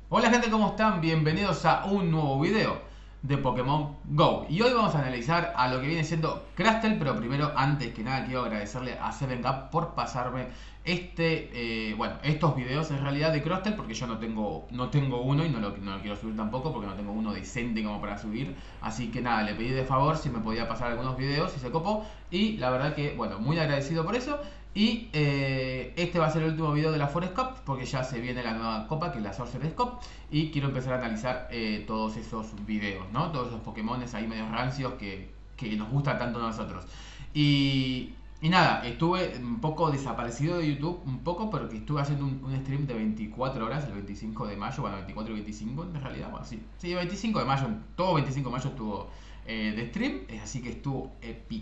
Hola gente, ¿cómo están? Bienvenidos a un nuevo video de Pokémon GO. Y hoy vamos a analizar a lo que viene siendo Crustle, pero primero, antes que nada, quiero agradecerle a 7Up por pasarme estos videos en realidad de Crustle, porque yo no tengo uno y no lo quiero subir tampoco, porque no tengo uno decente como para subir. Así que nada, le pedí de favor si me podía pasar algunos videos y se copó. Y la verdad que, bueno, muy agradecido por eso. Y este va a ser el último video de la Forest Cup, porque ya se viene la nueva copa, que es la Sorcerer's Cup. Y quiero empezar a analizar todos esos videos, ¿no? Todos esos Pokémones ahí medio rancios que nos gustan tanto a nosotros. Y nada, estuve un poco desaparecido de YouTube, un poco, pero que estuve haciendo un stream de 24 horas, el 25 de mayo, bueno, 24 y 25 en realidad, bueno, sí. Sí, 25 de mayo, todo 25 de mayo estuvo de stream, así que estuvo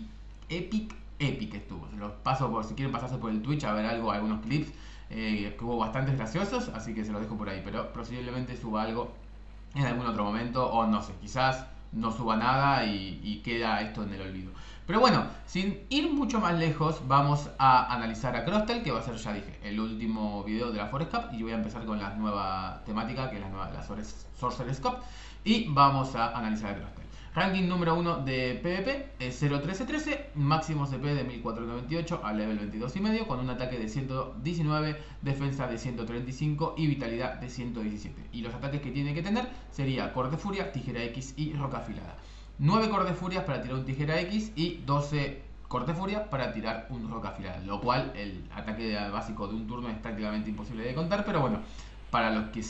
epic estuvo. Se los paso por si quieren pasarse por el Twitch a ver algo, algunos clips que hubo bastantes graciosos, así que se los dejo por ahí. Pero posiblemente suba algo en algún otro momento, o no sé, quizás no suba nada y queda esto en el olvido. Pero bueno, sin ir mucho más lejos, vamos a analizar a Crustle, que va a ser, ya dije, el último video de la Forest Cup. Y voy a empezar con la nueva temática, que es la Sorcerer's Cup. Y vamos a analizar a Crustle. Ranking número 1 de PvP es 0.1313, máximo CP de 1498 a level 22,5 con un ataque de 119, defensa de 135 y vitalidad de 117. Y los ataques que tiene que tener sería Corte Furia, Tijera X y Roca Afilada. 9 Corte Furias para tirar un Tijera X y 12 Corte Furia para tirar un Roca Afilada. Lo cual el ataque básico de un turno es prácticamente imposible de contar, pero bueno, para los que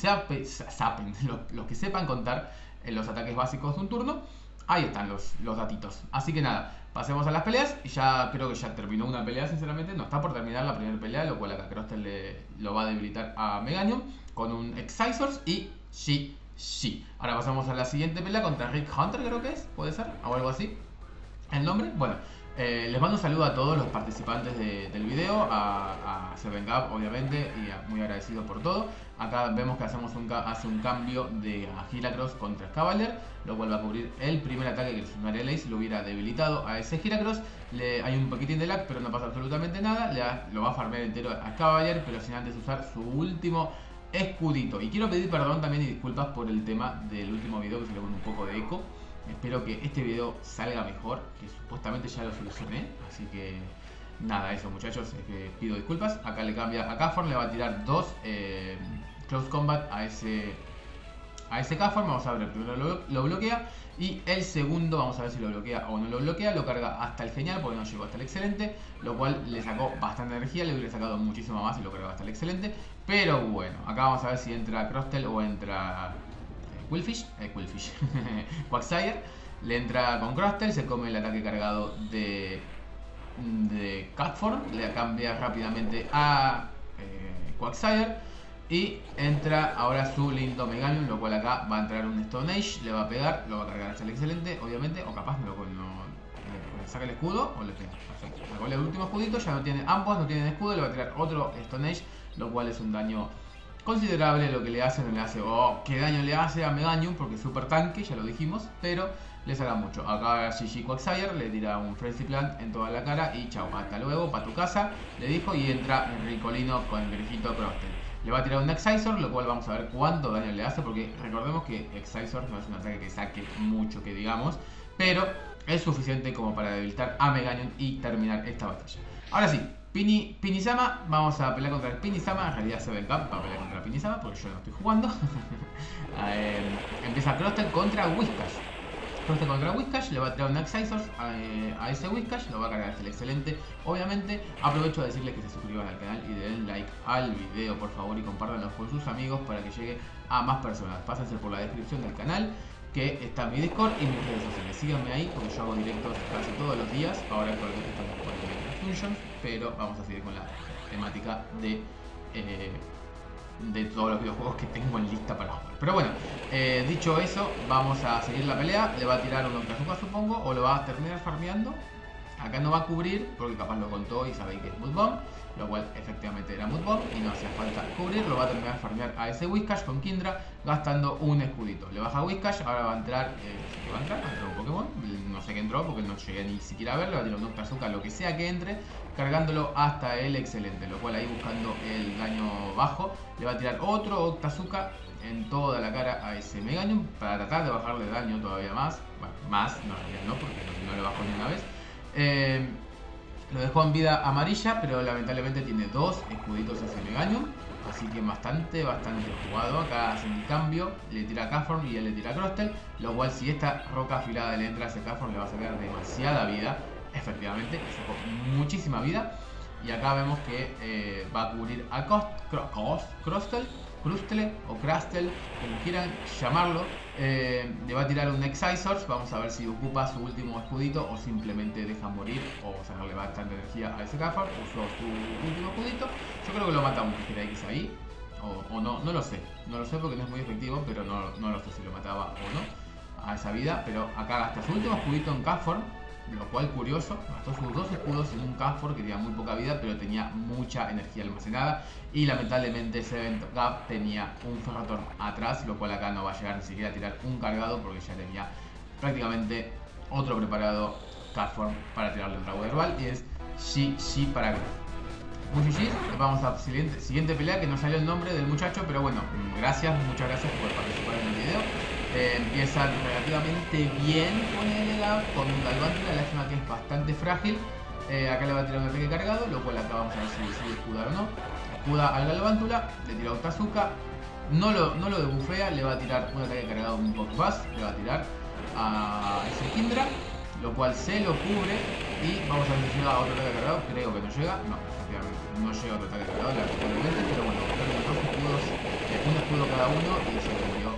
los que sepan contar los ataques básicos de un turno, ahí están los datitos. Así que nada, pasemos a las peleas. Y ya creo que ya terminó una pelea, sinceramente. No está por terminar la primera pelea, lo cual acá Crustle lo va a debilitar a Meganium con un Excisors y Shi. Ahora pasamos a la siguiente pelea contra Rick Hunter, creo que es, puede ser, o algo así. El nombre, bueno, les mando un saludo a todos los participantes del video, a 7Up obviamente, y muy agradecido por todo. Acá vemos que hace un cambio de Heracross contra Cavalier, lo cual va a cubrir el primer ataque que si un Ace lo hubiera debilitado a ese Heracross. Hay un poquitín de lag, pero no pasa absolutamente nada. Lo va a farmear entero a Cavalier, pero sin antes usar su último escudito. Y quiero pedir perdón también y disculpas por el tema del último video, que se le pone un poco de eco. Espero que este video salga mejor, que supuestamente ya lo solucioné. Así que nada, eso muchachos, pido disculpas. Acá le cambia a Cafforn, le va a tirar dos Close Combat a ese Cafforn. Vamos a ver, el primero lo bloquea. Y el segundo, vamos a ver si lo bloquea o no lo bloquea. Lo carga hasta el genial, porque no llegó hasta el excelente. Lo cual le sacó bastante energía, le hubiera sacado muchísimo más y lo cargaba hasta el excelente. Pero bueno, acá vamos a ver si entra Crustle o entra Quillfish, Quagsire. Le entra con Crustle, se come el ataque cargado de Cutform, le cambia rápidamente a Quagsire. Y entra ahora su lindo Meganium, lo cual acá va a entrar un Stone Age, le va a pegar, lo va a cargar hasta el excelente, obviamente, o capaz no, le saca el escudo o le pega. Perfecto. Sacó el último escudito, ya no tiene, ambos no tienen escudo, le va a tirar otro Stone Age, lo cual es un daño considerable lo que le hace. No le hace, qué daño le hace a Meganium, porque es super tanque, ya lo dijimos, pero le saca mucho. Acá GG Quagsire le tira un Frenzy Plant en toda la cara y chao, hasta luego, pa' tu casa, le dijo, y entra Enricolino con el grejito Crustle. Le va a tirar un Excisor, lo cual vamos a ver cuánto daño le hace, porque recordemos que Excisor no es un ataque que saque mucho, que digamos, pero es suficiente como para debilitar a Meganium y terminar esta batalla. Ahora sí, Pinisama, vamos a pelear contra el Pinisama. En realidad 7Up va a pelear contra el Pinisama, porque yo no estoy jugando. Empieza Crustle contra Whiscash. Crustle contra Whiscash, le va a tirar un Excisor a ese Whiscash, lo va a cargar hasta el excelente. Obviamente, aprovecho de decirles que se suscriban al canal y den like al video, por favor, y compártanlo con sus amigos para que llegue a más personas. Pásense por la descripción del canal, que está mi Discord y mis redes sociales. Síganme ahí, porque yo hago directos casi todos los días. Ahora actualmente estamos con el Dungeons, pero vamos a seguir con la temática de todos los videojuegos que tengo en lista para jugar. Pero bueno, dicho eso, vamos a seguir la pelea. Le va a tirar un Octazooka, supongo, o lo va a terminar farmeando. Acá no va a cubrir, porque capaz lo contó y sabéis que es Mood Bomb, lo cual efectivamente era Mood Bomb y no hacía falta cubrir. Lo va a terminar farmear a ese Whiscash con Kindra, gastando un escudito. Le baja Whiscash, ahora va a entrar, va a entrar un Pokémon, no sé qué entró porque no llegué ni siquiera a verlo. Le va a tirar un Octazooka, lo que sea que entre, cargándolo hasta el excelente, lo cual ahí buscando el daño bajo, le va a tirar otro Octazooka en toda la cara a ese Meganium para tratar de bajarle daño todavía más. Bueno, más, no, no, porque no le bajó ni una vez. Lo dejó en vida amarilla, pero lamentablemente tiene 2 escuditos ese Meganium. Así que bastante jugado. Acá hacen el cambio, le tira Cafform y él le tira Crustle. Lo cual, si esta roca afilada le entra a ese Cafform, le va a sacar demasiada vida. Efectivamente, le sacó muchísima vida. Y acá vemos que va a cubrir a Crustle o Crustle, como quieran llamarlo. Le va a tirar un Excisor. Vamos a ver si ocupa su último escudito o simplemente deja morir o sacarle bastante energía a ese Cafform. Usó su último escudito. Yo creo que lo mata un Tijera X ahí. O no, no lo sé. No lo sé porque no es muy efectivo, pero no lo sé si lo mataba o no a esa vida. Pero acá gasta su último escudito en Cafform. Lo cual, curioso, gastó sus 2 escudos en un Cafform que tenía muy poca vida, pero tenía mucha energía almacenada. Y lamentablemente Seventh Gap tenía un Ferrothorn atrás, lo cual acá no va a llegar ni siquiera a tirar un cargado, porque ya tenía prácticamente otro preparado Cafform para tirarle un Drago Herbal. Y es GG para acá. Muy GG. Vamos a la siguiente pelea, que no salió el nombre del muchacho, pero bueno, muchas gracias por participar en el video. Empieza relativamente bien con el Gap, con un Galvantula, lástima que es bastante frágil. Acá le va a tirar un ataque cargado, lo cual acá vamos a ver si decide escudar o no. Escuda al Galvántula, le tira un Tazuka, no lo debufea, le va a tirar un ataque cargado, un Buzz, le va a tirar a ese Kindra, lo cual se lo cubre. Y vamos a ver si llega otro ataque cargado. Creo que no llega, no llega otro ataque cargado, lamentablemente, pero bueno, dos escudos, un escudo cada uno, y se le murió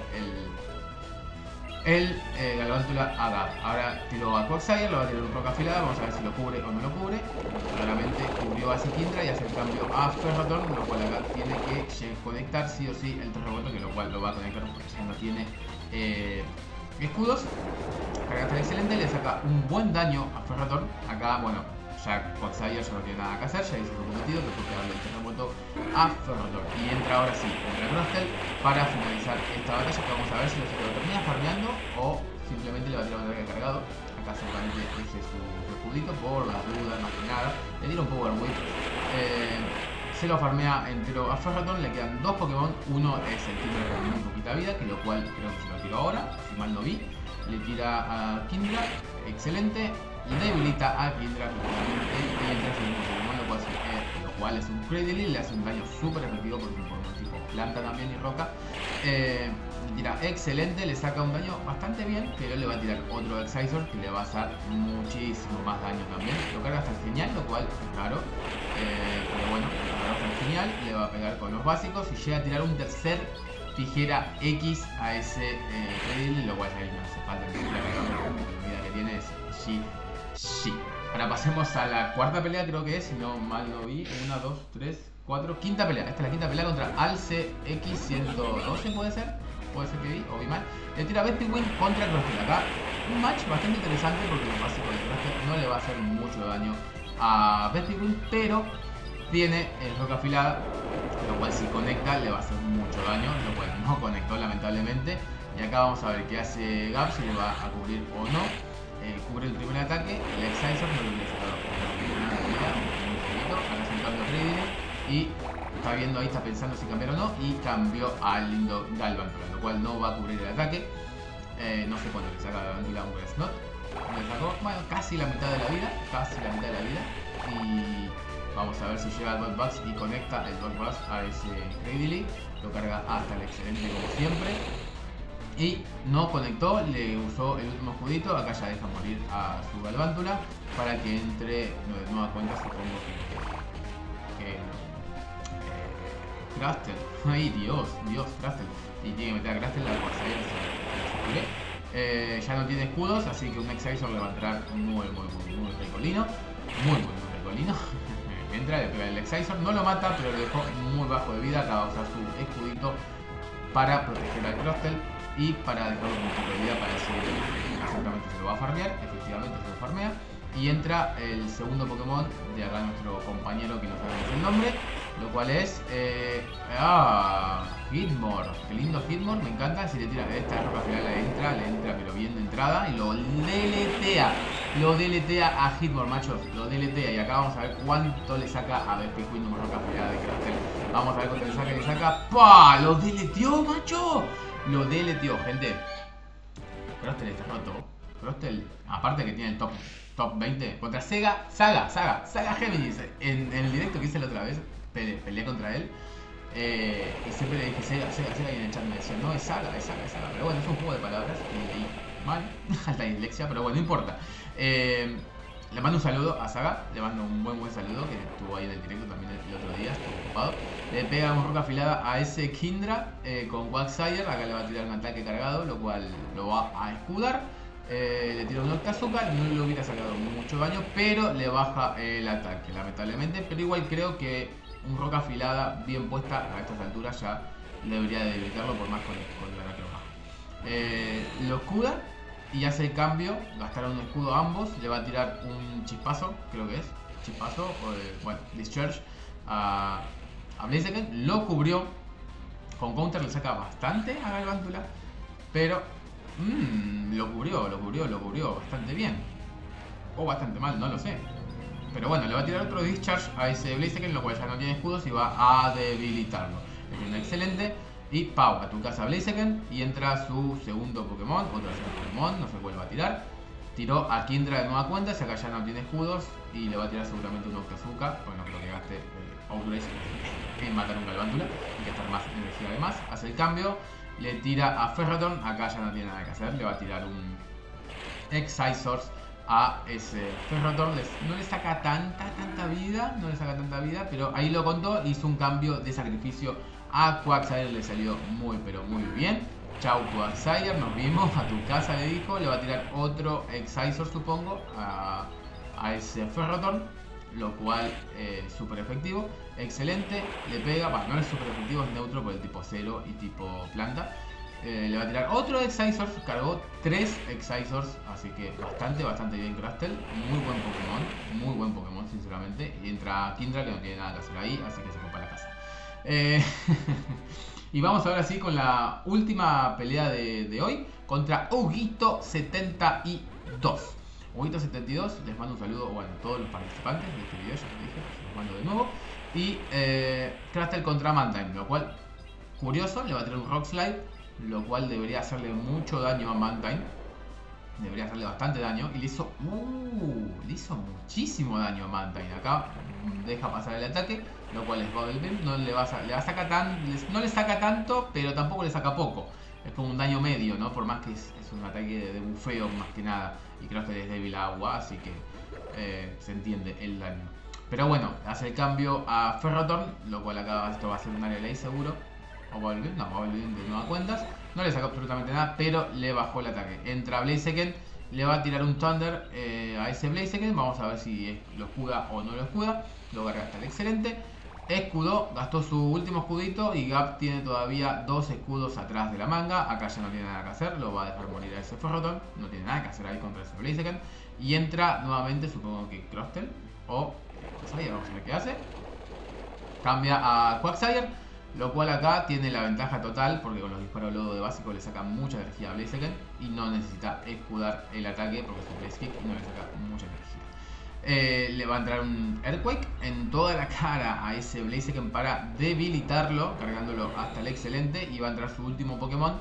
el Galvántula a Gap. Ahora tiró a Quagsire, le va a tirar un roca afilada, vamos a ver si lo cubre o no lo cubre. Claramente cubrió a ese Kindra y hace el cambio a Ferrothorn, lo cual acá tiene que conectar sí o sí el terremoto, que lo cual lo va a conectar porque ya no tiene escudos. Carga está excelente, le saca un buen daño a Ferrothorn. Acá, bueno, ya Quagsire ya no tiene nada que hacer, ya hizo su cometido, que fue pegarle el terremoto a Ferrothorn. Y entra ahora sí, entra Crustle para finalizar esta batalla, que vamos a ver si lo termina farmeando o simplemente le va a tirar un ataque cargado. Acá seguramente ese es su escudito, por las dudas, más que nada. Le tira un Power Whip. Se lo farmea entero a Ferrothorn, le quedan 2 Pokémon. Uno es el Kindra con muy poquita vida, que lo cual creo que se lo tiro ahora, si mal no vi. Le tira a Kindra, excelente. Debilita a Kindra y entra en un Pokémon, lo cual es un Cradily, le hace un daño súper efectivo porque es un Pokémon tipo planta también y roca. Le tira excelente, le saca un daño bastante bien, pero le va a tirar otro Excisor que le va a hacer muchísimo más daño también. Lo carga hasta el genial, lo cual es raro, pero bueno, lo carga hasta el genial, le va a pegar con los básicos y llega a tirar un tercer Tijera X a ese Cradily, lo cual ahí no hace falta que la vida que tiene es sí. Ahora pasemos a la cuarta pelea, creo que es, si no mal no vi. 1, 2, 3, 4, quinta pelea. Esta es la quinta pelea contra Alce X112, puede ser que vi o vi mal. Le tira Vespiquen contra Crustle. Acá un match bastante interesante porque lo básico de Crustle no le va a hacer mucho daño a Vespiquen, pero tiene el roca afilada, lo cual si conecta le va a hacer mucho daño, lo cual no conectó lamentablemente. Y acá vamos a ver qué hace Gap, si le va a cubrir o no. Cubre el primer ataque, el Excisor no lo hubiera sacado muy poquito. Ahora hace un cambio Cradily y está viendo ahí, está pensando si cambiar o no, y cambió al lindo Galvantula, lo cual no va a cubrir el ataque. No sé cuánto le saca Galvantula a un Snot. Le sacó, bueno, casi la mitad de la vida, y vamos a ver si llega al Dot Bugs y conecta el Dot Bugs a ese Cradily. Lo carga hasta el excelente como siempre. Y no conectó, le usó el último escudito. Acá ya deja morir a su Galvántula para que entre de nueva cuenta, supongo que Crustle. Ay, Dios, Crustle. Y tiene que meter a Crustle la Quagsire. Ya no tiene escudos, así que un Excisor le va a entrar muy ricolino. Muy ricolino. Entra, le pega el Excisor, no lo mata, pero lo dejó muy bajo de vida. Acaba de usar su escudito para proteger al Crustle y para dejarlo con un poco de vida para decir seguramente se lo va a farmear. Efectivamente se lo farmea. Y entra el segundo Pokémon de acá nuestro compañero, que no sabemos el nombre, lo cual es Hitmore, qué lindo Hitmore, me encanta. Si le tira esta roca final le entra pero bien de entrada y lo deletea a Hitmore, machos, lo deletea. Y acá vamos a ver cuánto le saca a Vespi Queen una roca final de Crustle. Vamos a ver cuánto le saca, ¡pah! Lo deleteó, macho, lo deleteó, gente. Crustle está roto. Crustle, aparte que tiene el top 20 contra Saga Géminis. En el directo que hice la otra vez, peleé contra él. Y siempre le dije Sega, y en el chat me decía, no, es Saga. Pero bueno, es un juego de palabras. Y leí mal, alta dislexia, pero bueno, no importa. Le mando un saludo a Saga, le mando un buen saludo, que estuvo ahí en el directo también el otro día, estuvo ocupado. Le pega una roca afilada a ese Kindra con Quagsire. Acá le va a tirar un ataque cargado, lo cual lo va a escudar. Le tira un Octazooka, no le hubiera sacado mucho daño, pero le baja el ataque, lamentablemente. Pero igual creo que un roca afilada bien puesta a estas alturas ya debería de debilitarlo, por más con el ataque bajo. Lo escuda y hace el cambio, gastará un escudo a ambos, le va a tirar un chispazo, creo que es, chispazo, bueno, Discharge a Blaziken, lo cubrió, con counter le saca bastante a Galvántula, pero lo cubrió bastante bien, o bastante mal, no lo sé. Pero bueno, le va a tirar otro Discharge a ese Blaziken, lo cual ya no tiene escudos y va a debilitarlo. Es un excelente. Y Pau, a tu casa Blaziken y entra su segundo Pokémon, otro Pokémon, no sé cuál va a tirar. Tiró a Kindra de nueva cuenta, si acá ya no tiene escudos y le va a tirar seguramente un Octazooka, porque no creo que gaste Outrage en matar un Galvántula, hay que gastar más energía además. Hace el cambio, le tira a Ferrothorn, acá ya no tiene nada que hacer, le va a tirar un Excisors a ese Ferrothorn. No le saca tanta vida, pero ahí lo contó, hizo un cambio de sacrificio a Quagsire, le salió muy bien. Chau Quagsire, nos vimos, a tu casa le dijo, le va a tirar otro Excisor supongo a ese Ferrothorn, lo cual súper efectivo, excelente, le pega, no es súper efectivo, es neutro por el tipo 0 y tipo planta. Le va a tirar otro Excisors, cargó 3 Excisors, así que bastante bien Crustle, muy buen Pokémon sinceramente. Y entra Kindra que no tiene nada que hacer ahí, así que se fue para la casa. Y vamos ahora sí con la última pelea de hoy contra Huguito 72. Huguito 72, les mando un saludo a todos los participantes de este video, ya lo dije, se los mando de nuevo. Y Crustle contra Mantine, lo cual, curioso, le va a tirar un Rock Slide, lo cual debería hacerle mucho daño a Mantine. Debería hacerle bastante daño. Y le hizo muchísimo daño a Mantine. Acá deja pasar el ataque, lo cual es Bubble Beam. No le saca tanto, pero tampoco le saca poco. Es como un daño medio, ¿no? Por más que es un ataque de bufeo más que nada. Y creo que es débil a agua, así que se entiende el daño. Pero bueno, hace el cambio a Ferrothorn, lo cual acá esto va a ser un área ley seguro. O Bubble Beam, no, Bubble Beam de nueva cuentas. No le sacó absolutamente nada, pero le bajó el ataque. Entra Blaziken, le va a tirar un Thunder a ese Blaziken. Vamos a ver si lo escuda o no lo escuda. Lo va a gastar excelente. Escudó, gastó su último escudito y Gap tiene todavía 2 escudos atrás de la manga. Acá ya no tiene nada que hacer, lo va a dejar morir a ese Ferrothorn. No tiene nada que hacer ahí contra ese Blaziken. Y entra nuevamente, supongo que Crustle o Quagsire, vamos a ver qué hace. Cambia a Quagsire, lo cual acá tiene la ventaja total porque con los disparos lodo de básico le saca mucha energía a Blaziken y no necesita escudar el ataque porque es un Blaze Kick y no le saca mucha energía. Le va a entrar un Earthquake en toda la cara a ese Blaziken para debilitarlo, cargándolo hasta el excelente. Y va a entrar su último Pokémon,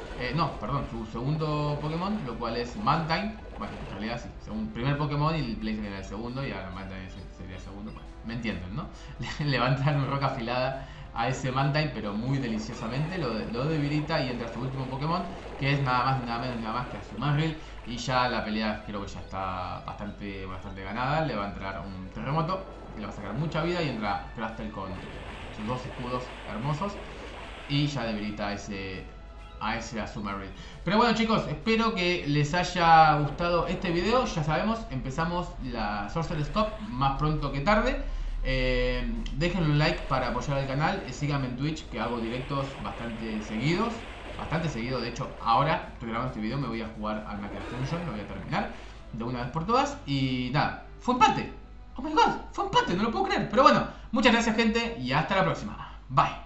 su segundo Pokémon, lo cual es Mantine. Bueno, en realidad sí, primer Pokémon y el Blaziken era el segundo y ahora Mantine sería el segundo. Bueno, me entienden, ¿no? Le va a entrar una roca afilada a ese Mantine, pero muy deliciosamente, lo debilita y entra su último Pokémon, que es nada más nada menos nada más que Azumarill. Y ya la pelea creo que ya está bastante ganada. Le va a entrar un terremoto, que le va a sacar mucha vida y entra Crustle con sus 2 escudos hermosos y ya debilita a ese Azumarill. Pero bueno chicos, espero que les haya gustado este video. Ya sabemos, empezamos la Sorcerer's Cup más pronto que tarde. Déjenle un like para apoyar al canal, síganme en Twitch que hago directos bastante seguido. De hecho ahora estoy grabando este video, me voy a jugar al Knacker Ascension, lo voy a terminar de una vez por todas. Y nada, fue empate. Oh my god, fue empate, no lo puedo creer. Pero bueno, Muchas gracias, gente, y hasta la próxima. Bye.